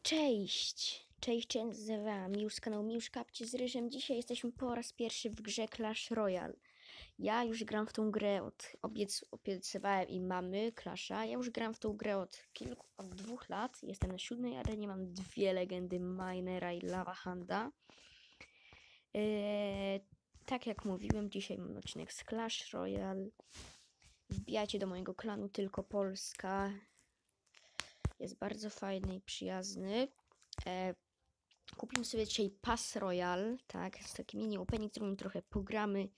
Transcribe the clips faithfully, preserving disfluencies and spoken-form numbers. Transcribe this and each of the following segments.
Cześć! Cześć, cześć, nazywam Miusz z kanału Miusz Kapcie z Ryżem. Dzisiaj jesteśmy po raz pierwszy w grze Clash Royale. Ja już gram w tą grę od, obiec, obiecywałem i mamy Clasha. Ja już gram w tą grę od kilku, od dwóch lat. Jestem na siódmej arenie, mam dwie legendy, Minera i Lava Handa. Eee, tak jak mówiłem, dzisiaj mam odcinek z Clash Royale. Wbijajcie do mojego klanu, tylko Polska. Jest bardzo fajny i przyjazny. E, kupiłem sobie dzisiaj Pass Royal, tak, jest taki mini opening, którym trochę pogramy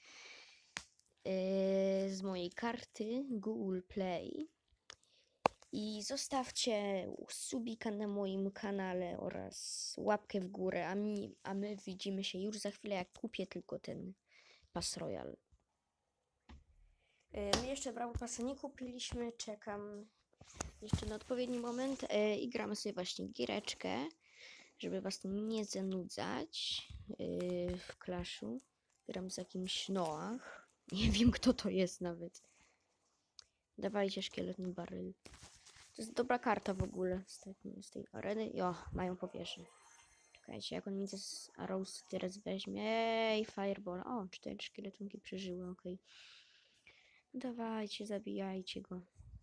e, z mojej karty Google Play. I zostawcie subika na moim kanale oraz łapkę w górę, a, mi, a my widzimy się już za chwilę, jak kupię tylko ten Pass Royal. E, my jeszcze Brawl Passa nie kupiliśmy, czekam jeszcze na odpowiedni moment e, i gramy sobie właśnie giereczkę, żeby was nie zanudzać yy, w Clashu. Gram z jakimś Noach. Nie wiem, kto to jest nawet. Dawajcie szkieletny baryl. To jest dobra karta w ogóle z tej, z tej areny. Jo, mają powierzchnię. Czekajcie, jak on mi z Arrows teraz weźmie. Ej, Fireball. O, cztery szkieletunki przeżyły, okej. Okay. Dawajcie, zabijajcie go.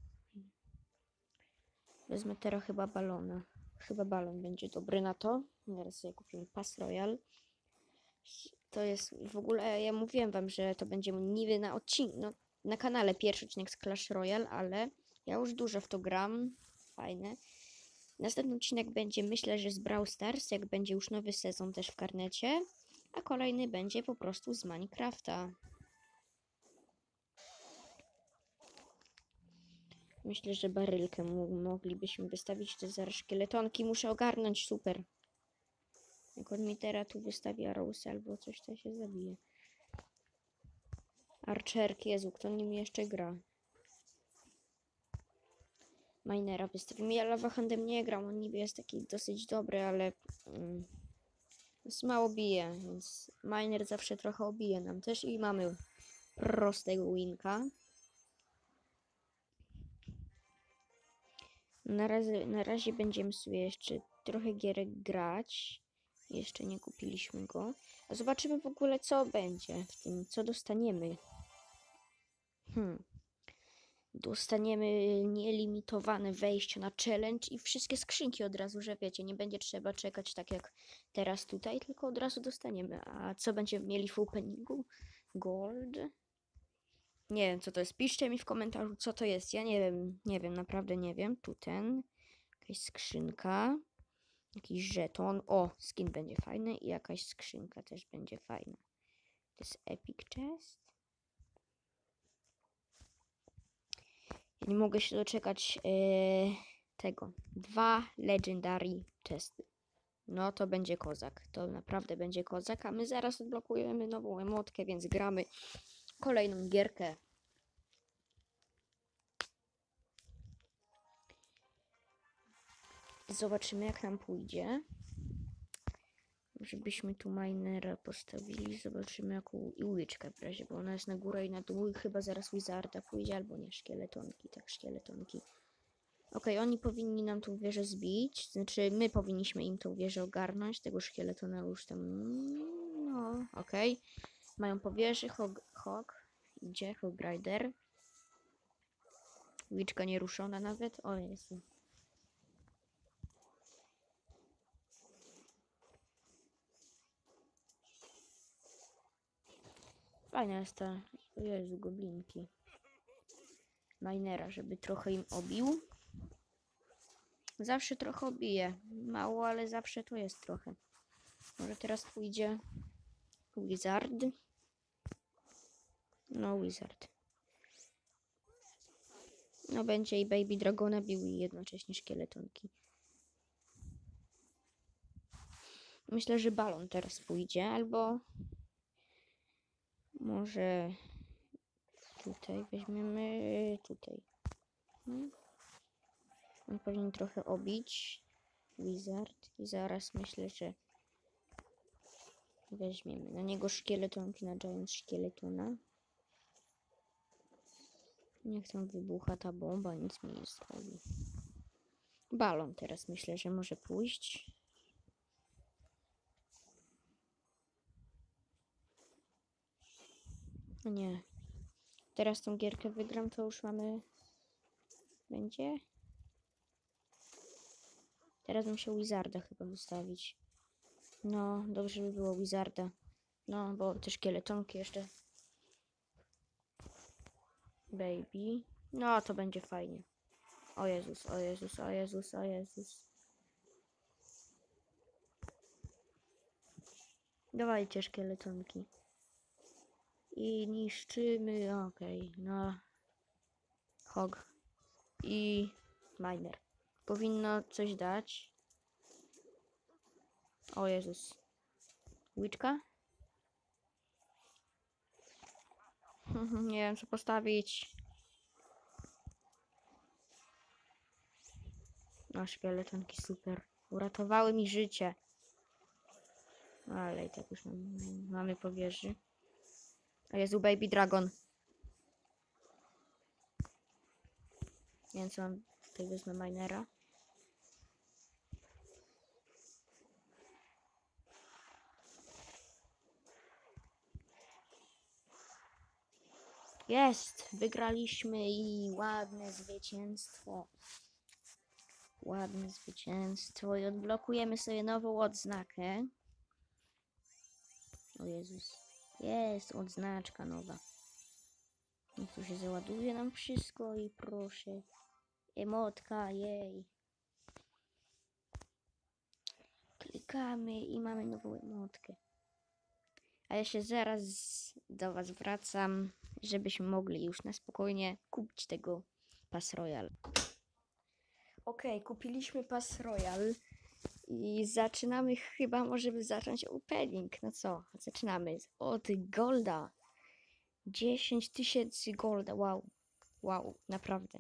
Wezmę teraz chyba balona. Chyba balon będzie dobry na to. Teraz sobie kupimy Pass Royal. To jest w ogóle, ja mówiłem wam, że to będzie niby na odcinku, no, na kanale pierwszy odcinek z Clash Royale, ale ja już dużo w to gram. Fajne. Następny odcinek będzie, myślę, że z Brawl Stars, jak będzie już nowy sezon też w karnecie, a kolejny będzie po prostu z Minecrafta. Myślę, że barylkę moglibyśmy wystawić, to zaraz szkieletonki muszę ogarnąć, super. Jak on mi teraz tu wystawi Arrows albo coś, to się zabije. Archerki, Jezu, kto nim jeszcze gra? Minera wystawimy. Ja Lava Handem nie gram, on niby jest taki dosyć dobry, ale mm, jest mało bije, więc Miner zawsze trochę obije nam też i mamy prostego winka. Na razie, na razie będziemy sobie jeszcze trochę gierek grać. Jeszcze nie kupiliśmy go. A zobaczymy w ogóle, co będzie w tym, co dostaniemy. Hmm. Dostaniemy nielimitowane wejście na challenge i wszystkie skrzynki od razu, że wiecie, nie będzie trzeba czekać tak jak teraz tutaj, tylko od razu dostaniemy. A co będziemy mieli w openingu? Gold? Nie wiem, co to jest. Piszcie mi w komentarzu, co to jest. Ja nie wiem, nie wiem, naprawdę nie wiem. Tu ten, jakaś skrzynka, jakiś żeton. O, skin będzie fajny i jakaś skrzynka też będzie fajna. To jest Epic Chest. Ja nie mogę się doczekać yy, tego. Dwa Legendary Chesty. No to będzie kozak. To naprawdę będzie kozak. A my zaraz odblokujemy nową emotkę, więc gramy kolejną gierkę. Zobaczymy, jak nam pójdzie. Żebyśmy tu Minera postawili. Zobaczymy, jaką i łyczkę w razie, bo ona jest na górę i na dół. I chyba zaraz Wizarda pójdzie, albo nie. Szkieletonki, tak, szkieletonki. Okej, okay, oni powinni nam tą wieżę zbić. Znaczy, my powinniśmy im tą wieżę ogarnąć. Tego szkieletona już tam... No, okej. Okay. Mają po wieży. Hog, Hog. Idzie, Hog Rider. Łyczka nieruszona nawet. O Jezu. Fajna jest ta... Jezu, goblinki. Minera, żeby trochę im obił. Zawsze trochę obije. Mało, ale zawsze to jest trochę. Może teraz pójdzie Wizard. No, Wizard. No, będzie i Baby Dragona bił i jednocześnie szkieletonki. Myślę, że balon teraz pójdzie, albo może tutaj weźmiemy tutaj. Hmm. On powinien trochę obić Wizard i zaraz myślę, że weźmiemy na niego szkieletonki, na Giant Szkieletona. Niech tam wybucha ta bomba, nic mi nie zrobi. balon teraz myślę, że może pójść. Nie. Teraz tą gierkę wygram, to już mamy... Będzie? Teraz bym się Wizarda chyba wystawić. No, dobrze by było Wizarda. No, bo te szkieletonki jeszcze. Baby. No, to będzie fajnie. O Jezus, o Jezus, o Jezus, o Jezus. Dawajcie szkieletonki. I niszczymy, okej, okay, no. Hog. I miner. Powinno coś dać. O Jezus. Łyczka? Nie wiem co postawić. No, szkieletonki super. Uratowały mi życie. Ale i tak już mam, mamy po wieży. A Jezu, Baby Dragon. Nie wiem co mam. Tutaj wezmę minera. Jest! Wygraliśmy i ładne zwycięstwo. Ładne zwycięstwo. I odblokujemy sobie nową odznakę. O Jezus. Jest odznaczka nowa. Niech tu się załaduje nam wszystko i proszę. Emotka, jej. Klikamy i mamy nową emotkę. A ja się zaraz do was wracam, żebyśmy mogli już na spokojnie kupić tego Pass Royal. Okej, okay, kupiliśmy Pass Royal i zaczynamy, chyba możemy zacząć opening. No co, zaczynamy od golda. dziesięć tysięcy golda, wow. Wow, naprawdę.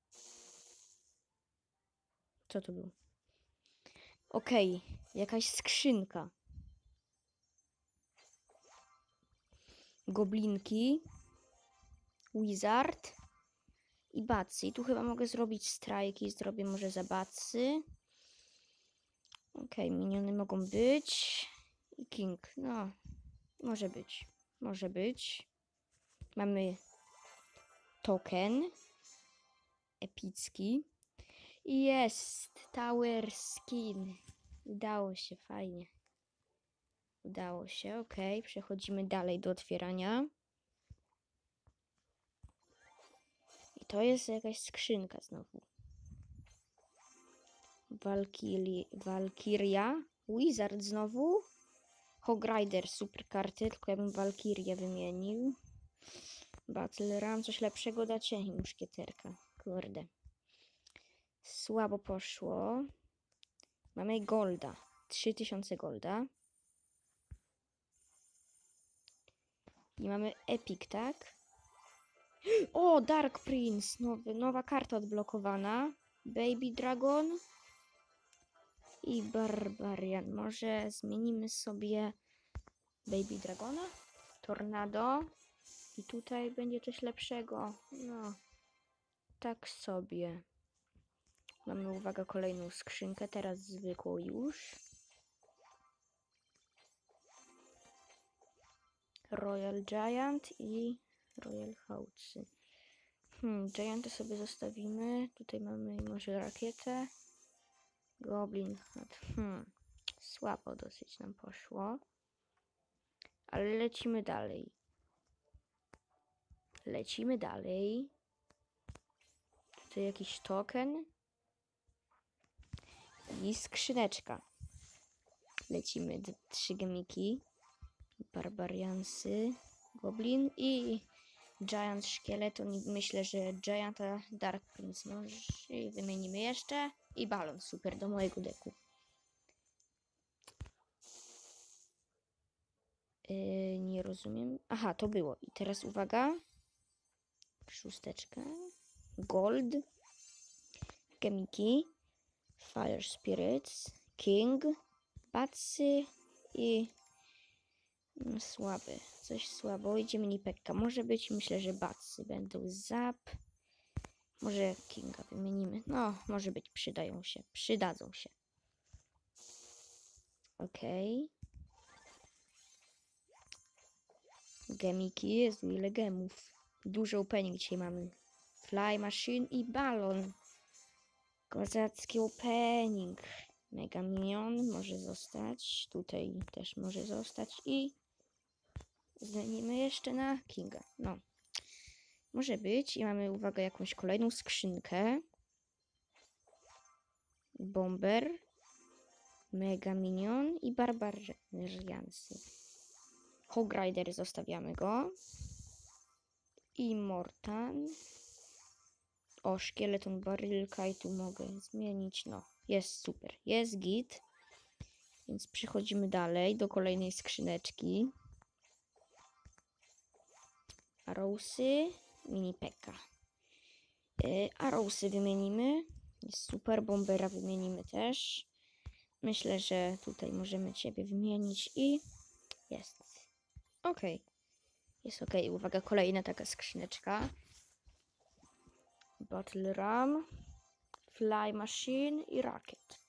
Co to było? Okej, okay, jakaś skrzynka. Goblinki. Wizard. I bacy. I tu chyba mogę zrobić strajki. Zrobię może za bacy. Okej, okay, miniony mogą być. I king. No, może być. Może być. Mamy token. Epicki. I jest Tower Skin. Udało się, fajnie. Udało się, ok. Przechodzimy dalej do otwierania. I to jest jakaś skrzynka znowu. Valkyrie, Valkyria. Wizard znowu. Hog Rider, super karty, tylko ja bym Valkyrię wymienił. Battle Ram, coś lepszego dacie? I muszkieterka. Kurde. Słabo poszło. Mamy golda. trzy tysiące golda. I mamy epic, tak? O, Dark Prince. Nowy, nowa karta odblokowana. Baby Dragon. I Barbarian. Może zmienimy sobie Baby Dragona? Tornado. I tutaj będzie coś lepszego. No, tak sobie. Mamy, uwaga, kolejną skrzynkę. Teraz zwykłą już. Royal Giant i Royal Hawksy. Hmm, Gianta sobie zostawimy. Tutaj mamy może rakietę. Goblin. Hmm, słabo dosyć nam poszło. Ale lecimy dalej. Lecimy dalej. Tutaj jakiś token. I skrzyneczka. Lecimy. Trzy gemiki. Barbariansy. Goblin i Giant Szkieleton. I myślę, że Gianta Dark Prince może wymienimy jeszcze. I balon. Super, do mojego deku. Yy, nie rozumiem. Aha, to było. I teraz uwaga. Szósteczka. Gold. Gemiki. Fire Spirits. King. Batsy. I no, słaby. Coś słabo. Idziemy Nipekka. Może być. Myślę, że batsy będą. Zap. Może Kinga wymienimy. No, może być, przydają się. Przydadzą się. Okej. Okay. Gemiki, jest ile gemów. Dużo opening dzisiaj mamy. Fly Machine i Balon. Kozacki opening. Mega Minion może zostać. Tutaj też może zostać. I zmienimy jeszcze na Kinga. No. Może być. I mamy, uwaga, jakąś kolejną skrzynkę. Bomber. Mega Minion i Barbariansy. Hog Rider zostawiamy go. I Mortan. O, szkieleton, barylka i tu mogę zmienić. No, jest super. Jest git. Więc przechodzimy dalej do kolejnej skrzyneczki. Arrowsy, mini peka. Yy, Arrowsy wymienimy. Jest super. Bombera wymienimy też. Myślę, że tutaj możemy ciebie wymienić i jest. Ok. Jest ok. Uwaga, kolejna taka skrzyneczka. Battle Ram, Fly Machine i Rocket.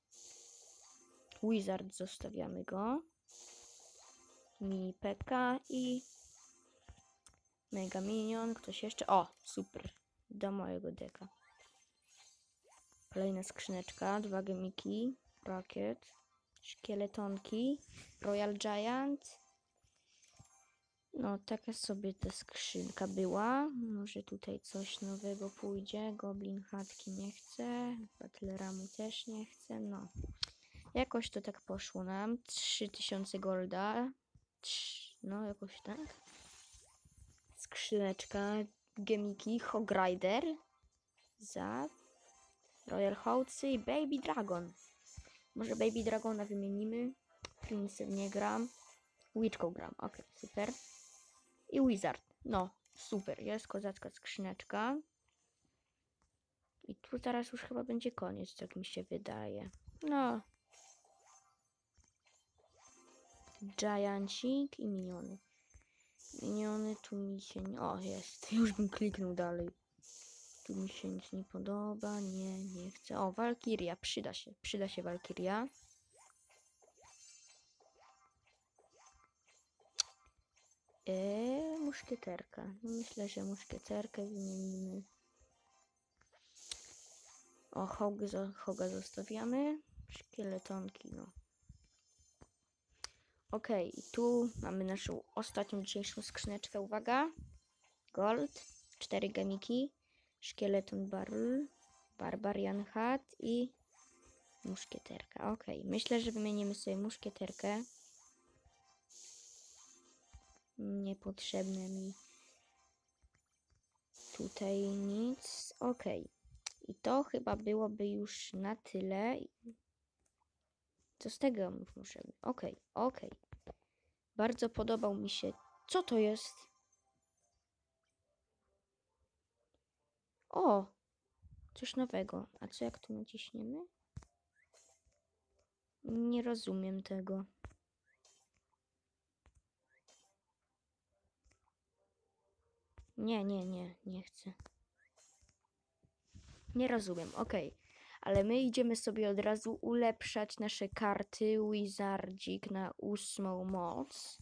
Wizard zostawiamy go. Mini Pekka i Mega Minion. Ktoś jeszcze? O, super. Do mojego deka. Kolejna skrzyneczka. Dwa gemiki. Rocket. Szkieletonki. Royal Giant. No, taka sobie ta skrzynka była. Może tutaj coś nowego pójdzie. Goblin chatki nie chcę. Battle Ramu też nie chcę. No. Jakoś to tak poszło nam. trzy tysiące golda. Trz... No, jakoś tak. Skrzyneczka. Gemiki. Hog Rider. Za. Royal Hołcy i Baby Dragon. Może Baby Dragona wymienimy. Prince nie gram. Witchką gram. Ok, super. I Wizard. No, super. Jest kozacka skrzyneczka. I tu zaraz już chyba będzie koniec, tak mi się wydaje. No. Giancik i miniony. Miniony, tu mi się nie... O, jest. Już bym kliknął dalej. Tu mi się nic nie podoba. Nie, nie chcę. O, Walkiria. Przyda się. Przyda się Walkiria. Eee, muszkieterka. No myślę, że muszkieterkę wymienimy. O, Hoga, Hoga zostawiamy. Szkieletonki, no. Ok, i tu mamy naszą ostatnią dzisiejszą skrzyneczkę. Uwaga. Gold. Cztery gemiki. Szkieleton barrel. Barbarian hat i muszkieterka. Ok, myślę, że wymienimy sobie muszkieterkę. Niepotrzebne mi tutaj nic. Ok. I to chyba byłoby już na tyle. Co z tego możemy? Ok, ok. Bardzo podobał mi się. Co to jest? O! Coś nowego. A co jak tu naciśniemy? Nie rozumiem tego. Nie, nie, nie. Nie chcę. Nie rozumiem. Ok. Ale my idziemy sobie od razu ulepszać nasze karty Wizardzik na ósmą moc.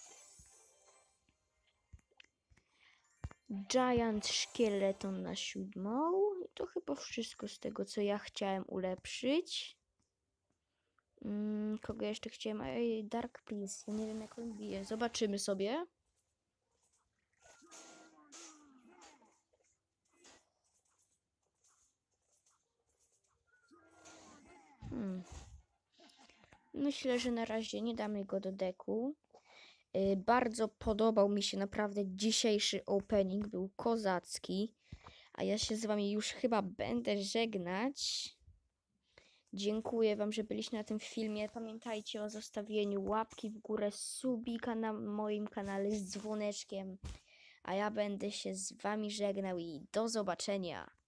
Giant Szkieleton na siódmą. I to chyba wszystko z tego, co ja chciałem ulepszyć. Hmm, kogo jeszcze chciałem? Ej, Dark Prince. Ja nie wiem, jak on bije. Zobaczymy sobie. Hmm. Myślę, że na razie nie damy go do deku. Yy, bardzo podobał mi się naprawdę dzisiejszy opening. Był kozacki. A ja się z wami już chyba będę żegnać. Dziękuję wam, że byliście na tym filmie. Pamiętajcie o zostawieniu łapki w górę, subika na moim kanale z dzwoneczkiem. A ja będę się z wami żegnał i do zobaczenia.